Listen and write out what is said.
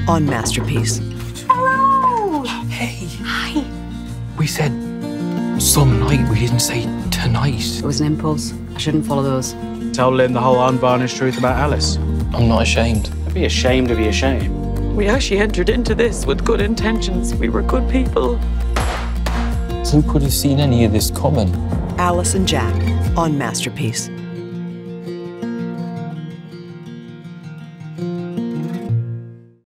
on Masterpiece. Hello! Hey. Hi. We said some night, we didn't say tonight. It was an impulse. I shouldn't follow those. Tell Lynn the whole unvarnished truth about Alice. I'm not ashamed. I'd be ashamed to be ashamed. We actually entered into this with good intentions. We were good people. Who could have seen any of this coming? Alice and Jack on Masterpiece.